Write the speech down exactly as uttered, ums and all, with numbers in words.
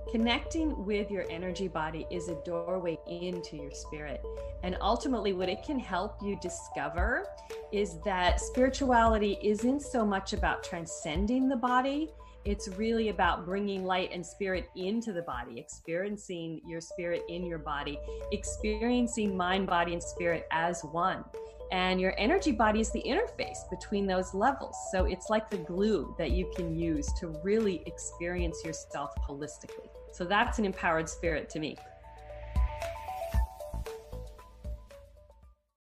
Connecting with your energy body is a doorway into your spirit. And ultimately, what it can help you discover is that spirituality isn't so much about transcending the body. It's really about bringing light and spirit into the body, experiencing your spirit in your body, experiencing mind, body, and spirit as one. And your energy body is the interface between those levels. So it's like the glue that you can use to really experience yourself holistically. So that's an empowered spirit to me.